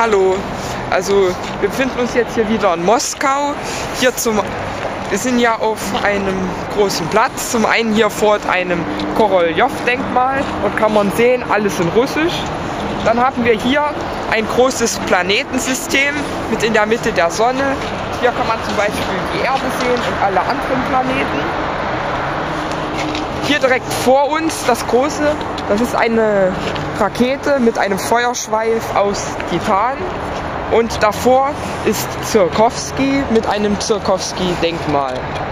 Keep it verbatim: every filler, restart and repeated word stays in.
Hallo, also wir befinden uns jetzt hier wieder in Moskau. Hier zum, wir sind ja auf einem großen Platz. Zum einen hier vor einem Koroljow-Denkmal und kann man sehen, alles in Russisch. Dann haben wir hier ein großes Planetensystem mit in der Mitte der Sonne. Hier kann man zum Beispiel die Erde sehen und alle anderen Planeten. Hier direkt vor uns das große, das ist eine Rakete mit einem Feuerschweif aus Titan. Und davor ist Tsiolkovsky mit einem Tsiolkovsky-Denkmal.